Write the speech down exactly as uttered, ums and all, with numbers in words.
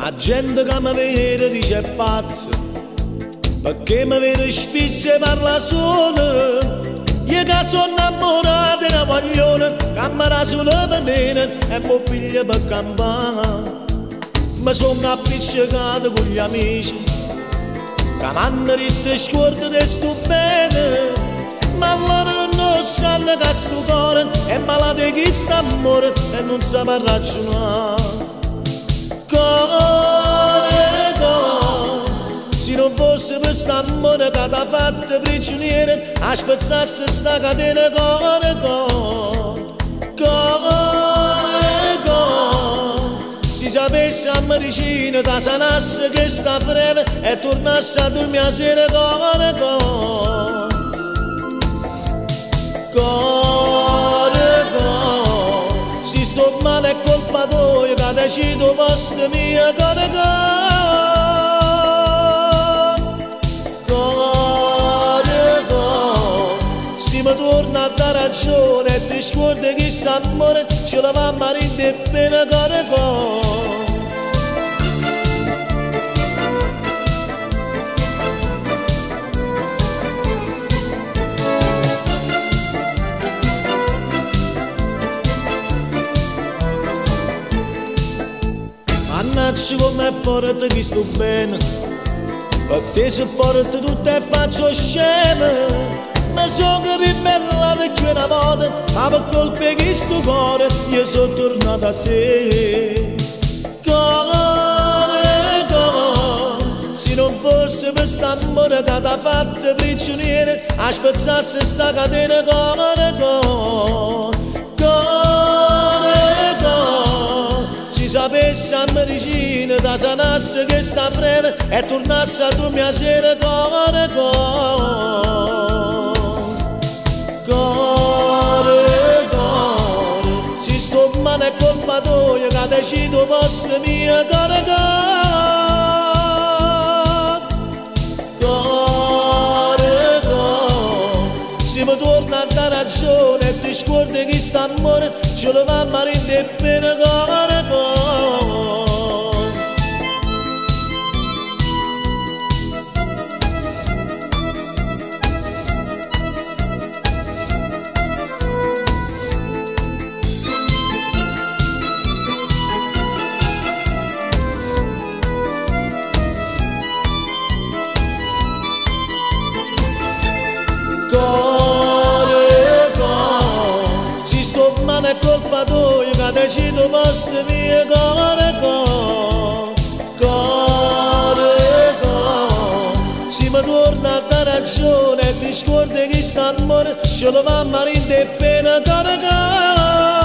La gente che mi vede dice pazzo, perché mi vede spesso e parla solo. Io che sono innamorata di una maglione, che mi dà sulla mattina e mi piglia per campare. Mi sono appiccicato con gli amici, che mi hanno detto scorda di sto bene, ma loro non sanno che sto cuore è malato di questo amore e non sa per ragionare. Cuore, cuore, se non fosse per quest'amore che ti ha fatto prigioniere, a spezzarsi sta catena. Cuore, cuore, cuore, cuore, se sapessi a medicina ti sanasse che sta breve e tornasse a dormire a sera. Cuore, cuore, cuore, cuore, se sto male è colpa tua che decido posto mio. Cuore, cuore, cuore, se mi torna a dare ragione e ti scordi che questo amore ce la va a marire bene. Cuore, cuore, mannaggia come porta che sto bene, per te se porta tutto e faccio scema. Ma sono ribellato più una volta, ma per colpa di sto cuore io sono tornato a te. Cuore, cuore, se non fosse per quest'amore che ti ha fatto prigioniere, a spezzarsi sta catena. Cuore, cuore, cuore, cuore, se sapessi a medicina ti sanasse che sta breve e tornasse a dormire a sera. Cuore, cuore, cuore, cuore, se sto male è colpa tua che decido posto mio. Cuore, cuore, cuore, se mi torna a dare ragione e ti scordi che questo amore ce lo va a marire bene. Cuore, cuore, cuore, cuore, se sto male è colpa tua che decido posto mio. Cuore, cuore, cuore, cuore, se mi torna a dare ragione e ti scordi che questo amore ce lo va a marire bene. Cuore, cuore.